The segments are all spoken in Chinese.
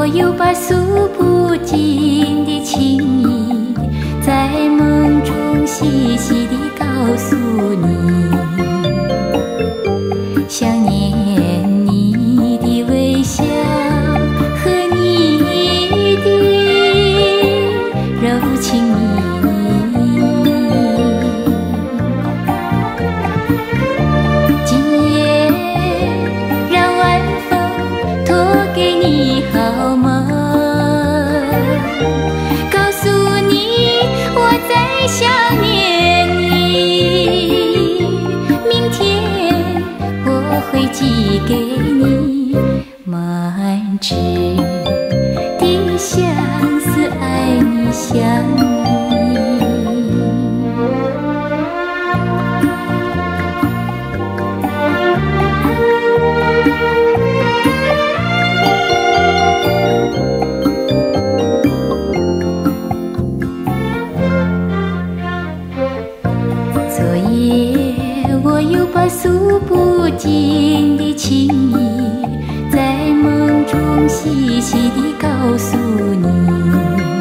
有把诉不尽的情意，在梦中细细地告诉你，想念你的微笑和你的柔情蜜意。今夜让晚风托给你好梦，告诉你我在想念你，明天我会寄给你满纸的相思，爱你想你。昨夜我又把诉不尽的情意，在梦中细细地告诉你，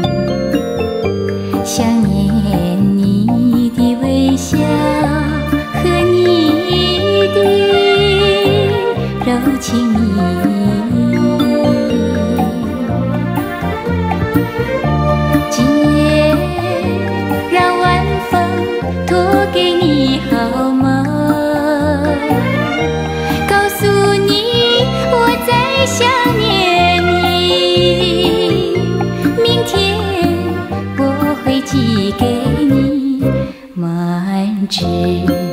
想念你的微笑和你的柔情蜜意。今夜让晚风托给你好梦，告诉你我在想念你，明天我会寄给你满纸